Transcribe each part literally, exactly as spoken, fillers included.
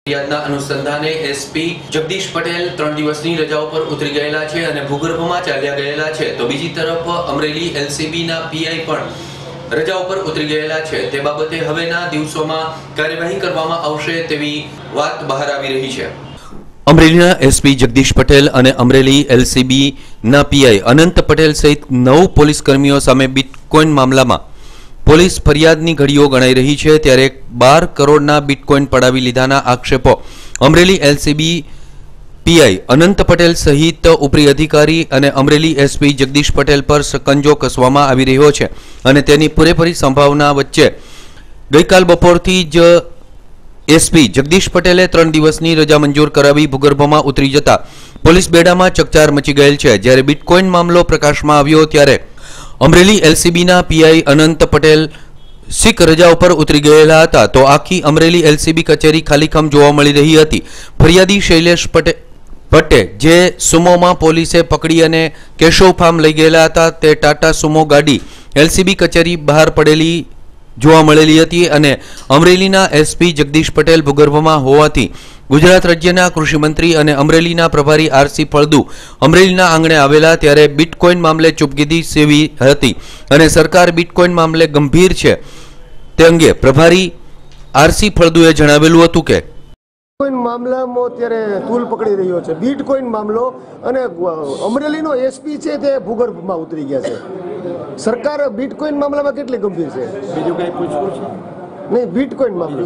ફરિયાદના અનુસંધાને એસપી જગદીશ પટેલ ત્રણ દિવસની રજાઓ પર ઉતરી ગયેલા છે અને ભૂગર્ભમાં ચાલ્યા ગયેલા છે, તો બીજી તરફ અમરેલી એલસીબીના પીઆઈ પણ રજાઓ પર ઉતરી ગયેલા છે। તે બાબતે હવેના દિવસોમાં કાર્યવાહી કરવામાં આવશે તેવી વાત બહાર આવી રહી છે। અમરેલીના એસપી જગદીશ પટેલ અને અમરેલી એલસીબીના પીઆઈ અનંત પટેલ સહિત નવ પોલીસ કર્મીઓ સામે બિટકોઇન મામલામાં પોલીસ ફરિયાદની ઘડીઓ ગણાઈ રહી છે, ત્યારે બાર કરોડના બિટકોઇન પડાવી લીધાના આક્ષેપો અમરેલી એલસીબી પીઆઈ અનંત પટેલ સહિત ઉપરી અધિકારી અને અમરેલી એસપી જગદીશ પટેલ પર સકંજો કસવામાં આવી રહ્યો છે અને તેની પૂરેપૂરી સંભાવના વચ્ચે ગઈકાલ બપોરથી જ એસપી જગદીશ પટેલે ત્રણ દિવસની રજા મંજૂર કરાવી ભૂગર્ભમાં ઉતરી જતા પોલીસ બેડામાં ચકચાર મચી ગયેલ છે। જ્યારે બિટકોઇન મામલો પ્રકાશમાં આવ્યો ત્યારે અમરેલી એલસીબીના પીઆઈ અનંત પટેલ શીખ રજા ઉપર ઉતરી ગયેલા હતા, તો આખી અમરેલી એલસીબી કચેરી ખાલીખમ જોવા મળી રહી હતી। ફરિયાદી શૈલેષ પટેલ ભટ્ટે જે સુમોમાં પોલીસે પકડી અને કેશવ ફાર્મ લઈ ગયેલા હતા તે ટાટા સુમો ગાડી એલસીબી કચેરી બહાર પડેલી જોવા મળેલી હતી અને અમરેલીના એસપી જગદીશ પટેલ ભૂગર્ભમાં હોવાથી ગુજરાત રાજ્યના કૃષિમંત્રી અને અમરેલીના પ્રભારી આરસી ફળદુ અમરેલીના આંગણે આવેલા ત્યારે બિટકોઇન મામલે ચૂપગીરી સેવી હતી અને સરકાર બિટકોઇન મામલે ગંભીર છે તે અંગે પ્રભારી આરસી ફળદુએ જણાવેલું હતું કે બિટકોઇન મામલામાં અત્યારે તૂલ પકડી રહ્યો છે બિટકોઇન મામલો અને અમરેલીનો એસપી છે તે ભૂગર્ભમાં ઉતરી ગયા છે। સરકાર બિટકોઇન મામલામાં કેટલી ગંભીર છે? બીજું કઈ પૂછવું છે? નહીં, બિટકોઇન મામલો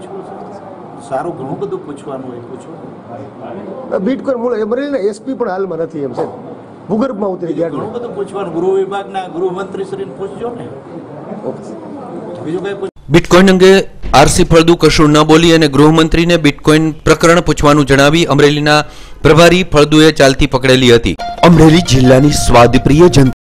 સારું ઘણું બધું પૂછવાનું હોય, પૂછો। બિટકોઇન મૂળ અમરેલીના એસપી પણ હાલમાં નથી, એમ છે ભૂગર્ભમાં ઉતરી ગયા, ઘણું બધું પૂછવાનું ગૃહ વિભાગના ગૃહમંત્રી શ્રીને પૂછજો ને, બીજું કઈ બિટકોઇન અંગે આરસી ફળદુ કશું ન બોલી અને ગૃહમંત્રીને બિટકોઇન પ્રકરણ પૂછવાનું જણાવી અમરેલીના પ્રભારી ફળદુએ ચાલતી પકડેલી હતી। અમરેલી જિલ્લાની સ્વાદપ્રિય જનતા